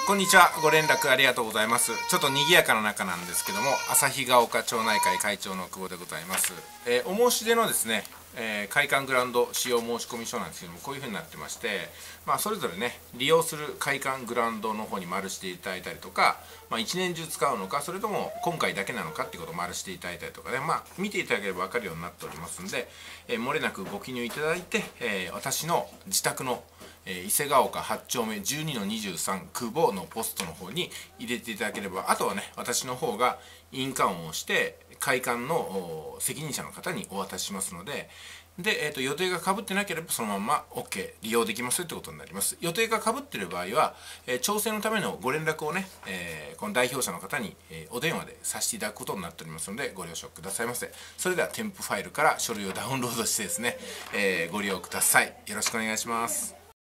こんにちは。ご連絡ありがとうございます。ちょっと賑やかな中なんですけども、旭ヶ丘町内会会長の久保でございます。お申し出のですね、会館グラウンド使用申込書なんですけども、こういう風になってまして、それぞれね、利用する会館グラウンドの方に丸していただいたりとか、一年中使うのか、それとも今回だけなのかっていうことを丸していただいたりとかね、見ていただければ分かるようになっておりますんで、漏れなくご記入いただいて、私の自宅の伊勢ヶ丘8丁目12の23久保のポストの方に入れていただければ、あとはね、私の方が印鑑をして会館の責任者の方にお渡ししますので、予定がかぶってなければそのまま OK 利用できますってことになります。予定がかぶっている場合は、調整のためのご連絡をね、この代表者の方に、お電話でさせていただくことになっておりますので、ご了承くださいませ。それでは添付ファイルから書類をダウンロードしてですね、ご利用ください。よろしくお願いします。